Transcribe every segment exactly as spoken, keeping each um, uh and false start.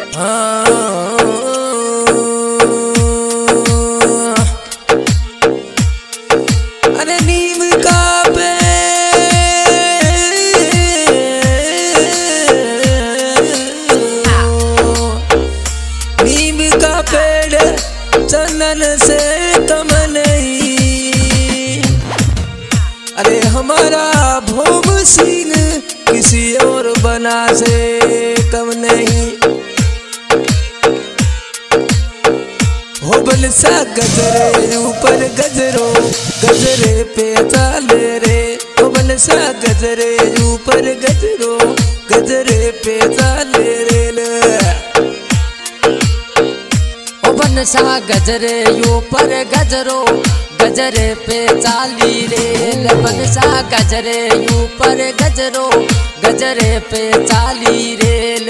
अरे नीम का पेड़ नीम का पेड़ चंदन से कम नहीं। अरे हमारा भोम सिंह किसी और बना से कम नहीं। हो बल सा गजरे ऊपर गजरो गजरे पे चाले रे। हो बल सा गजरे ऊपर गजरो गजरे पे चाले रे। हो बल सा गजरे ऊपर गजरो गजरे पे चाली रेल। बन सा गजरे ऊपर गजरो गजरे पे चाली रेल।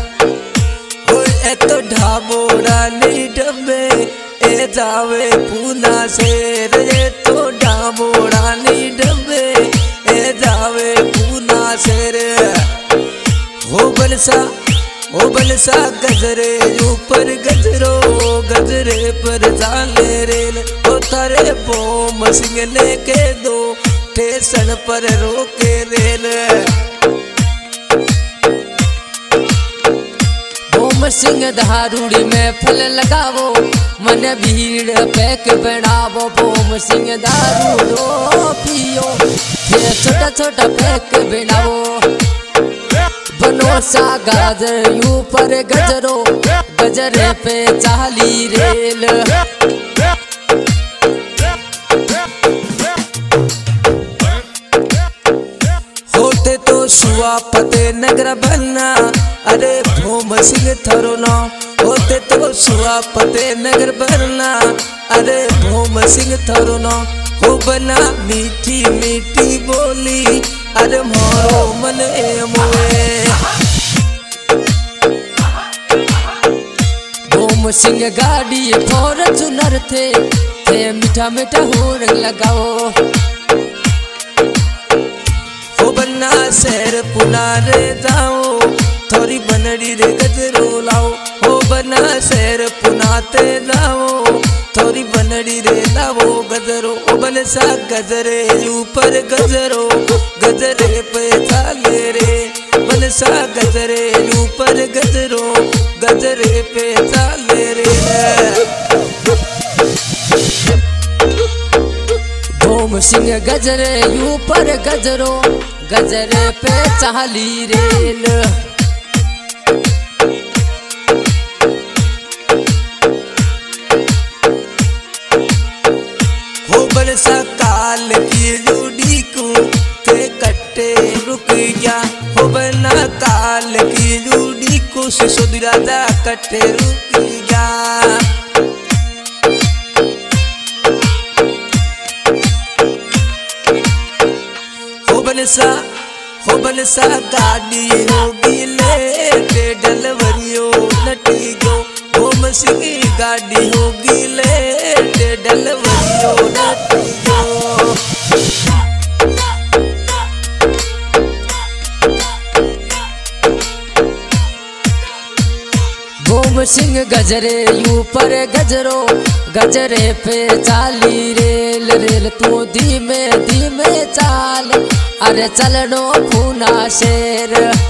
ए तो ढाबोड़ा नहीं डब्बे ए जावे पूना से रे। तो ढाबोड़ा नहीं डब्बे ए जावे पूना से रे। हो बलसा हो बलसा गजरे ऊपर गजरो गजरे पर चाले रेल। ओ थारे भोम सिंह ने के दो स्टेशन पर रोके रेल। भोम सिंह धारूड़ी में फल लगावो मन भीड़ पैक बनावो। भोम सिंह दारूड़ो पियो फिर छोटा छोटा पैक बनावो। बनो सा गाजर ऊपर गजरो गजरे पे चाली रेल। होते तो शुआ फते नगर बनना अरे भोम सिंह थरो ना। होते तो शुआ फते नगर बनना अरे भोम सिंह थरो ना। हो बना मीठी मीठी बोली अरे मोरो मन ए मोए। भोम सिंह गाड़ी फॉर्च्यूनर थे थे मीठा मीठा होर लगाओ। हो बन्ना शहर पुना रे जाओ थोड़ी बनड़ी रे गजरो लाओ। हो बन्ना शहर पुनाते जाओ थोड़ी बनड़ी रे लाओ गजरो। ओ बन सा गजरे ऊपर गजरो गजरे पे चाले रे। बन सा गजरे ऊपर गजरो गजरे पे चाले रे। भोम सिंह गजरे ऊपर गजरो गजरे पे चाली रेल। हो बरसा काल की लूडी को ते कट्टे रुक गया। हो बना काल की लूडी को सिसोदिया जा कट्टे रुक गया। हो बलसा हो बलसा गाड़ी होगी ले डलवरियो नटी गो। भोम सिंह गाड़ी होगी ले डलवरियो नटी गो। भोम सिंह गजरे ऊपर गजरो गजरे पे चाली रेल। रेल तू धीमे धीमे चाल अरे चलनो पूना शेर।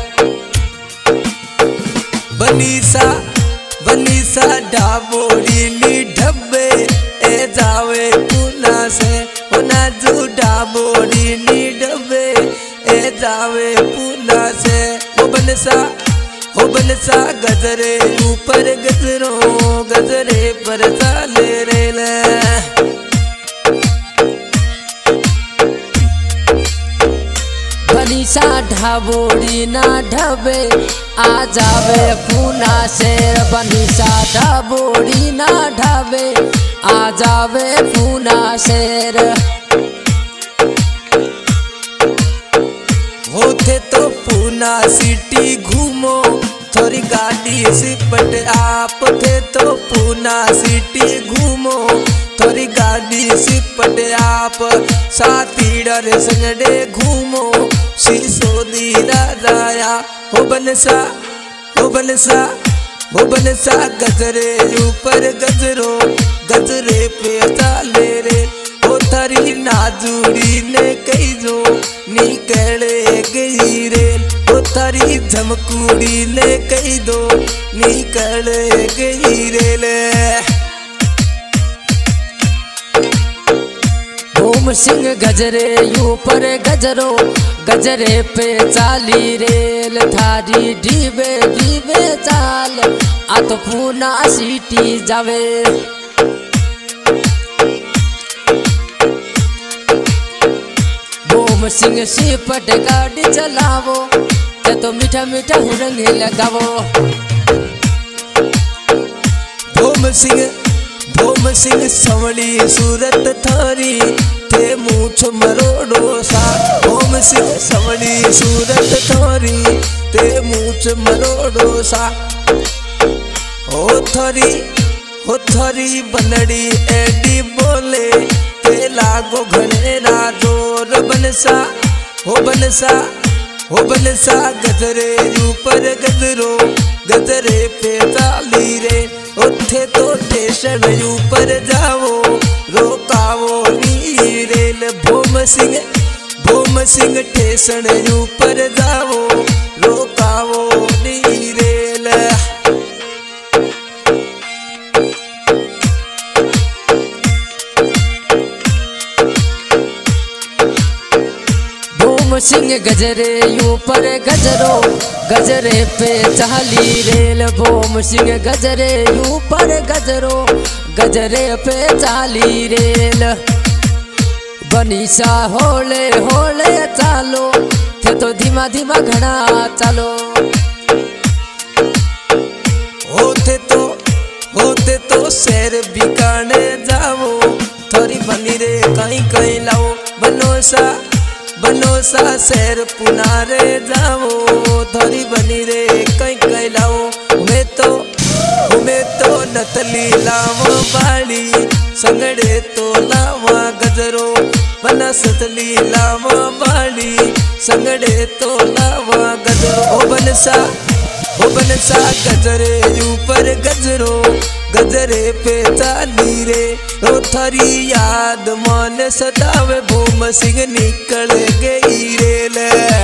बनीसा बनीसा ढाबोड़ी ली ढब्बे ए जावे पूना से। हो नाजू ढाबोड़ी ली डब्बे ए जावे पूना से। हो बनसा हो बनसा गजरे ऊपर गजरो गजरे पर चाले रेल। बनीसा ढाबोड़ी ना ढबे आ जावे पूना शेर। बनीसा ढाबोड़ी ना ढबे आ जावे पूना शेर। होते तो पूना सिटी घूमो थोड़ी गाड़ी सिपट आप थे तो पूना सिटी घूमो थोड़ी गाड़ी सिपट आप। साथी डर संगड़े घूमो सिसोदिया जाया। हो बनसा हो बनसा वो बनसा गजरे ऊपर गजरो गजरे पे चाले रे ओ थारी नाजुड़ी ने कई जो निकले गई रे ओ थारी झमकुड़ी ने कई दो निकल गई रे ले भोम सिंह गजरे ऊपर गजरो गजरे पे चाली रेल थारी डीबे डीबे चाल आ तो पूना सीटी जावे भोम सिंह सिपट गाड़ी चलावो ते तो मीठा मीठा हुरंगे लगावो भोम सिंह भोम सिंह संवली सूरत थारी ते मूछ मरोड़ो सा भोम सिंह संवली सूरत थारी ते मूछ मरोड़ो सा ओ थारी ओ थारी बनड़ी एडी बोले ते लागो घनेरा जोर बनसा हो बनसा हो बनसा गजरे ऊपर गजरो गजरे पे चाली रे उठे तो स्टेशन ऊपर जाओ रोकावो नी रेल भोम सिंह भोम सिंह स्टेशन ऊपर जाओ रोकावो नी रेल भोम सिंह गजरे ऊपर गजरो गजरे पे चाली रेल भोम सिंह गजरे ऊपर गजरो गजरे पे चाली रेल बनीसा होले होले चालो थे तो धीमा धीमा घना चालो होते तो होते तो शहर बिकाने जाओ थोड़ी बनी रे कहीं कहीं लाओ बनोसा बनोसा शहर पुनारे जाओ थोड़ी बनी रे कहीं कहीं लाओ मैं तो मैं तो नतली लावा बाड़ी संगड़े तो लावा गजरो बना सतली लावा बाड़ी संगड़े तो लावा गजरो ओ बनसा ओ बनसा गजरे ऊपर गजरो गजरे पे चाली रे ओ थारी याद मन सतावे भोम सिंह निकल गई रेल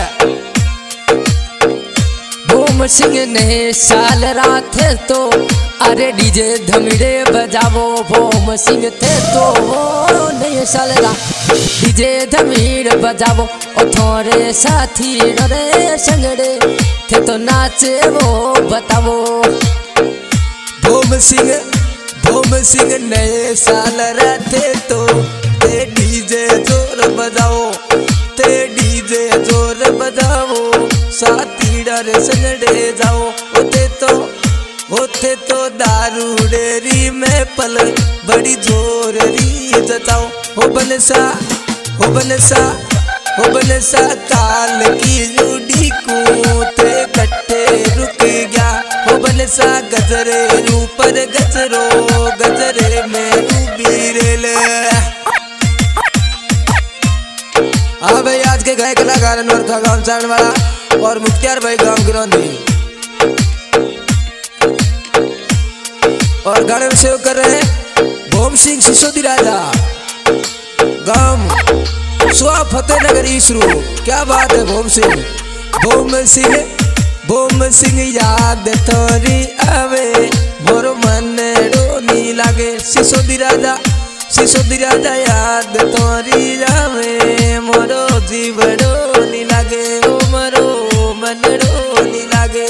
भोम सिंह ने साल रात तो अरे डीजे धमड़े बजावो भोम सिंह थे तो नए साल रात डीजे धमीड़ बजावो ओ थोड़े साथी रे संगड़े थे तो नाचे वो बतावो भोम सिंह भोम सिंह नए साल रहते तो ते डीजे जोर बजाओ ते डीजे जोर बजाओ साथी डर संगड़े जाओ ओते तो ओते तो दारू डेरी में पल बड़ी जोर री जताओ हो बनसा हो बनसा हो बनसा काल की जुड़ी को ते कट्टे रुक गया हो बनसा गजरे ऊपर गजरो गजरे में डूबी रेल हाँ भाई आज के गाय कलाकार अनवर था गाँव चाण वाला और मुख्तियार भाई गाँव गिरौंदी और गाने में सेव कर रहे हैं भोम सिंह सिसोदी राजा गाँव सुआ फतेहनगर ईसरू क्या बात है भोम सिंह भोम सिंह भोम सिंह याद थोड़ी आवे मोर मन डोनी लागे सिसोदी राजा सिसोदी राजा याद थोड़ी आवे मोरो जीव डोनी